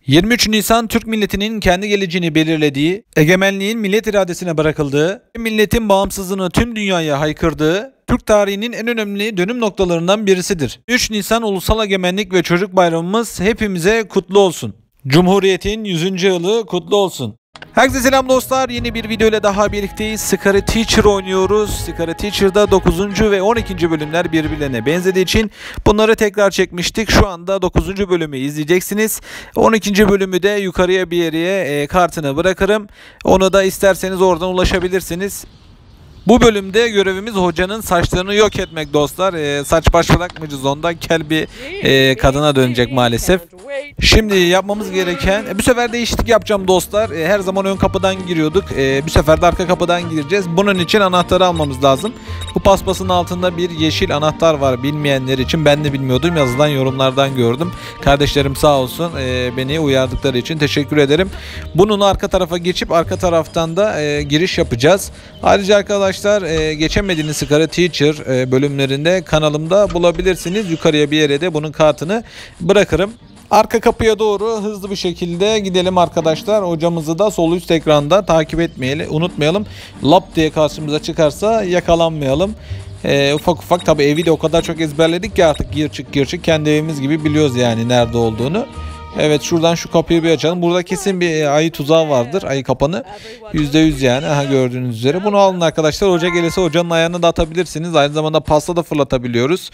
23 Nisan Türk milletinin kendi geleceğini belirlediği, egemenliğin millet iradesine bırakıldığı, milletin bağımsızlığını tüm dünyaya haykırdığı, Türk tarihinin en önemli dönüm noktalarından birisidir. 3 Nisan Ulusal Egemenlik ve Çocuk Bayramımız hepimize kutlu olsun. Cumhuriyetin 100. yılı kutlu olsun. Herkese selam dostlar. Yeni bir video ile daha birlikteyiz. Scary Teacher oynuyoruz. Scary Teacher'da 9. ve 12. bölümler birbirlerine benzediği için bunları tekrar çekmiştik. Şu anda 9. bölümü izleyeceksiniz. 12. bölümü de yukarıya bir yere kartını bırakırım. Onu da isterseniz oradan ulaşabilirsiniz. Bu bölümde görevimiz hocanın saçlarını yok etmek dostlar. Saç baş bırakmayacağız ondan. Kel bir kadına dönecek maalesef. Şimdi yapmamız gereken bu sefer değişiklik yapacağım dostlar. Her zaman ön kapıdan giriyorduk. Bu sefer de arka kapıdan gireceğiz. Bunun için anahtarı almamız lazım. Bu paspasın altında bir yeşil anahtar var bilmeyenler için. Ben de bilmiyordum. Yazılan yorumlardan gördüm. Kardeşlerim sağ olsun beni uyardıkları için teşekkür ederim. Bunun arka tarafa geçip arka taraftan da giriş yapacağız. Ayrıca arkadaşlar geçemediğiniz Scary Teacher bölümlerinde kanalımda bulabilirsiniz. Yukarıya bir yere de bunun kartını bırakırım. Arka kapıya doğru hızlı bir şekilde gidelim arkadaşlar. Hocamızı da sol üst ekranda takip etmeyelim, unutmayalım. Lap diye karşımıza çıkarsa yakalanmayalım. Ufak ufak tabi evi de o kadar çok ezberledik ki artık gir çık kendi evimiz gibi biliyoruz yani nerede olduğunu. Evet, şuradan şu kapıyı bir açalım. Burada kesin bir ayı tuzağı vardır. Ayı kapanı. %100 yani. Aha, gördüğünüz üzere. Bunu alın arkadaşlar. Hoca gelirse hocanın ayağını da atabilirsiniz. Aynı zamanda pasta da fırlatabiliyoruz.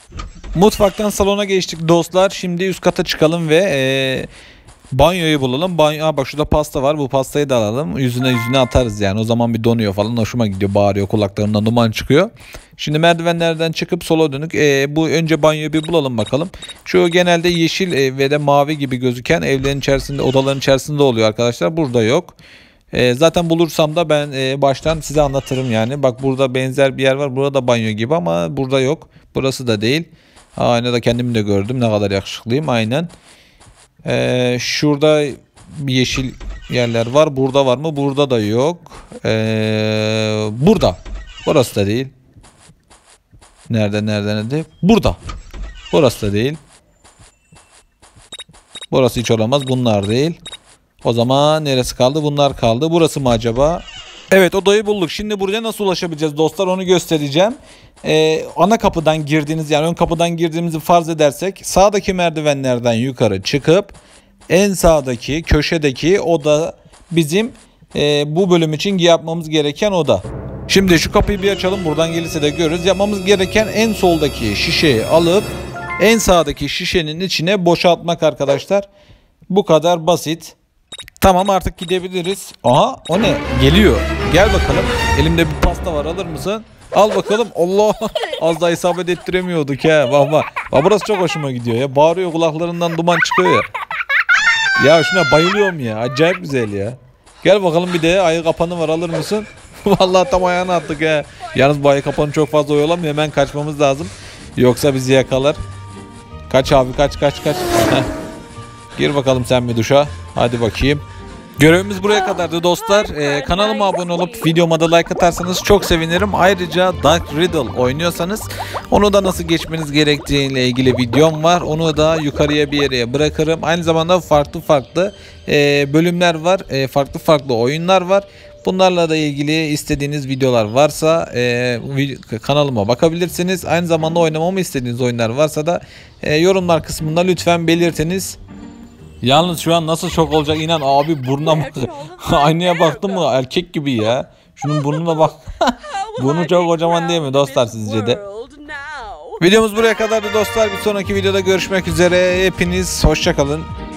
Mutfaktan salona geçtik dostlar. Şimdi üst kata çıkalım ve banyoyu bulalım. Bak şurada pasta var. Bu pastayı da alalım. Yüzüne atarız yani. O zaman bir donuyor falan. Hoşuma gidiyor. Bağırıyor. Kulaklarından duman çıkıyor. Şimdi merdivenlerden çıkıp sola dönük. Bu önce banyoyu bir bulalım bakalım. Şu genelde yeşil ve de mavi gibi gözüken evlerin içerisinde, odaların içerisinde oluyor arkadaşlar. Burada yok. Zaten bulursam da ben baştan size anlatırım yani. Bak burada benzer bir yer var. Burada banyo gibi ama burada yok. Burası da değil. Aynada kendimi de gördüm. Ne kadar yakışıklıyım. Aynen. Şurada yeşil yerler var. Burada var mı? Burada da yok. Burada. Burası da değil. Nerede? Burada. Burası da değil. Burası hiç olamaz. Bunlar değil. O zaman neresi kaldı? Bunlar kaldı. Burası mı acaba? Evet, odayı bulduk. Şimdi buraya nasıl ulaşabileceğiz dostlar, onu göstereceğim. Ana kapıdan girdiğiniz, yani ön kapıdan girdiğimizi farz edersek sağdaki merdivenlerden yukarı çıkıp en sağdaki köşedeki oda bizim bu bölüm için yapmamız gereken oda. Şimdi şu kapıyı bir açalım, buradan gelirse de görürüz. Yapmamız gereken en soldaki şişeyi alıp en sağdaki şişenin içine boşaltmak arkadaşlar. Bu kadar basit. Tamam, artık gidebiliriz. Aha, o ne? Geliyor. Gel bakalım. Elimde bir pasta var, alır mısın? Al bakalım. Allah, az daha isabet ettiremiyorduk he. Bak. Burası çok hoşuma gidiyor ya. Bağırıyor, kulaklarından duman çıkıyor ya. Ya şuna bayılıyorum ya. Acayip güzel ya. Gel bakalım, bir de ayı kapanı var, alır mısın? Vallahi tam ayağına attık he. Yalnız bu ayı kapanı çok fazla oyalamıyor. Hemen kaçmamız lazım. Yoksa bizi yakalar. Kaç abi, kaç. Heh. Gir bakalım sen bir duşa. Hadi bakayım. Görevimiz buraya kadardı dostlar. Kanalıma abone olup videoma da like atarsanız çok sevinirim. Ayrıca Dark Riddle oynuyorsanız onu da nasıl geçmeniz gerektiğiyle ilgili videom var. Onu da yukarıya bir yere bırakırım. Aynı zamanda farklı bölümler var. Farklı oyunlar var. Bunlarla da ilgili istediğiniz videolar varsa kanalıma bakabilirsiniz. Aynı zamanda oynamamı istediğiniz oyunlar varsa da yorumlar kısmında lütfen belirtiniz. Yalnız şu an nasıl şok olacak inan abi, burnuna bak. Aynaya baktın mı erkek gibi ya. Şunun burnuna bak. Burnu çok kocaman değil mi dostlar sizce de? Videomuz buraya kadardı dostlar. Bir sonraki videoda görüşmek üzere. Hepiniz hoşça kalın.